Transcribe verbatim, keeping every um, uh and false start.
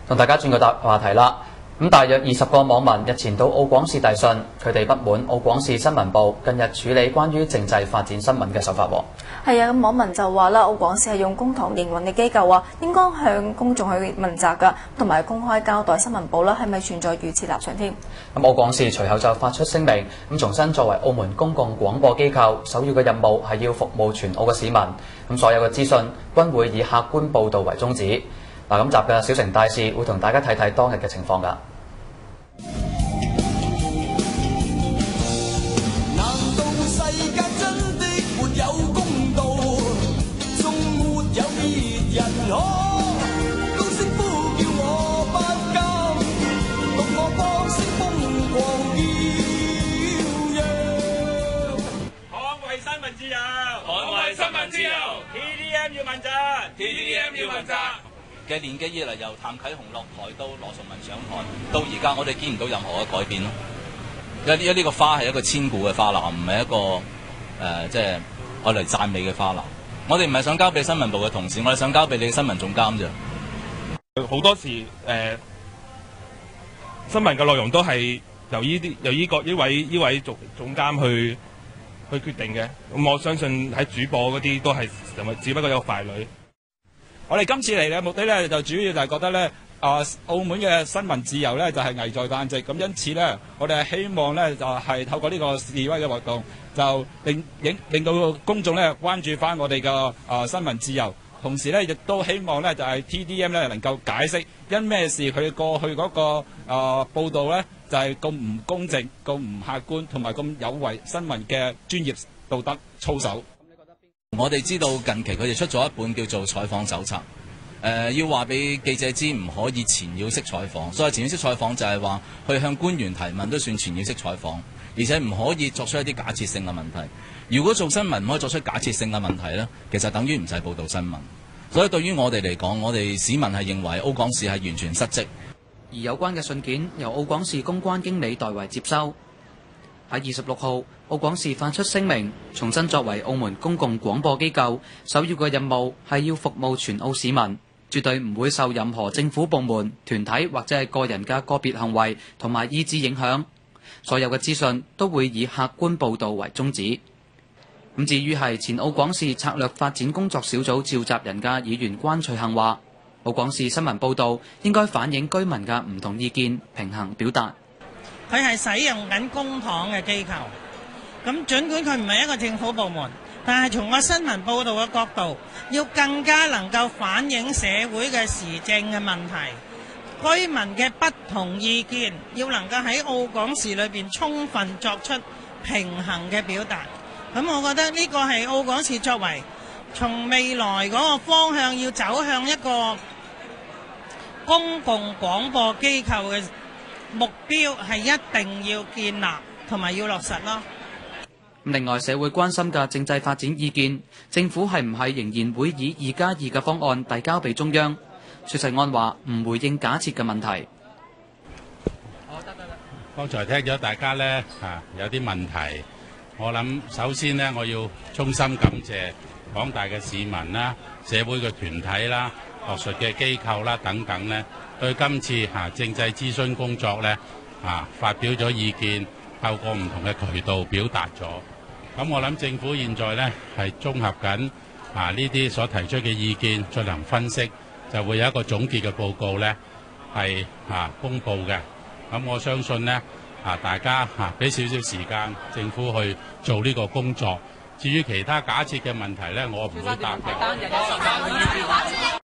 同大家轉個答話題啦。咁大約二十個網民日前到澳廣視遞信，佢哋不滿澳廣視新聞部近日處理關於政制發展新聞嘅手法。 係啊，咁網民就話啦，澳廣視係用公帑營運嘅機構啊，應該向公眾去問責㗎，同埋公開交代新聞部啦係咪存在預設立場添。咁澳廣視隨後就發出聲明，咁重申作為澳門公共廣播機構，首要嘅任務係要服務全澳嘅市民，咁所有嘅資訊均會以客觀報導為宗旨。嗱，今集嘅小城大事會同大家睇睇當日嘅情況㗎。 自由，捍衛新聞自由 ，T D M 要問責 ，T D M 要問責。 嘅年紀以嚟，由譚啟雄落台到羅崇文上台，到而家我哋見唔到任何嘅改變咯。因為呢個花係一個千古嘅花籃，唔係一個誒即係我嚟讚美嘅花籃。我哋唔係想交俾新聞部嘅同事，我哋想交俾你嘅新聞總監啫。 好多時誒、呃、新聞嘅內容都係由呢啲由呢個呢位呢位總總監去。去決定嘅，咁我相信喺主播嗰啲都係只不過有個傀儡。 我哋今次嚟嘅目的咧，就主要就係覺得咧，啊，澳門嘅新聞自由咧就係危在旦夕，咁因此咧，我哋係希望咧就係透過呢個示威嘅活動，就令令令到公眾咧關注翻我哋嘅啊新聞自由，同時咧亦都希望咧就係 T D M 咧能夠解釋因咩事佢過去嗰個啊報導咧。就係咁唔公正、咁唔客觀，同埋咁有違新聞嘅專業道德操守。 我哋知道近期佢哋出咗一本叫做採訪手冊，誒、呃、要話俾記者知唔可以纏繞式採訪，所以纏繞式採訪就係話去向官員提問都算纏繞式採訪，而且唔可以作出一啲假設性嘅問題。如果做新聞唔可以作出假設性嘅問題呢，其實等於唔使報導新聞。所以對於我哋嚟講，我哋市民係認為澳廣視係完全失職。 而有關嘅信件由澳廣視公關經理代為接收。喺二十六號，澳廣視發出聲明，重申作為澳門公共廣播機構，首要嘅任務係要服務全澳市民，絕對唔會受任何政府部門、團體或者係個人嘅個別行為同埋意志影響。所有嘅資訊都會以客觀報導為宗旨。咁至於係前澳廣視策略發展工作小組召集人嘅議員關翠杏話，澳廣視新聞報導應該反映居民嘅唔同意見，平衡表達。 佢係使用緊公帑嘅機構，咁儘管佢唔係一個政府部門，但係從個新聞報導嘅角度，要更加能夠反映社會嘅時政嘅問題，居民嘅不同意見，要能夠喺澳廣視裏邊充分作出平衡嘅表達。咁我覺得呢個係澳廣視作為從未來嗰個方向要走向一個公共廣播機構嘅目標，係一定要建立同埋要落實咯。 另外，社會關心嘅政制發展意見，政府係唔係仍然會以二加二嘅方案遞交俾中央？薛世安話唔回應假設嘅問題。 好得得啦。剛才聽咗大家咧嚇有啲問題，我諗首先呢，我要衷心感謝廣大嘅市民啦、社會嘅團體啦、學術嘅機構啦等等呢，對今次嚇政制諮詢工作呢嚇發表咗意見，透過唔同嘅渠道表達咗。咁我諗政府現在呢係綜合緊啊呢啲所提出嘅意見進行分析，就會有一個總結嘅報告呢係啊公佈嘅。咁我相信呢啊大家嚇俾少少時間政府去做呢個工作。至於其他假設嘅問題呢，我唔會答嘅。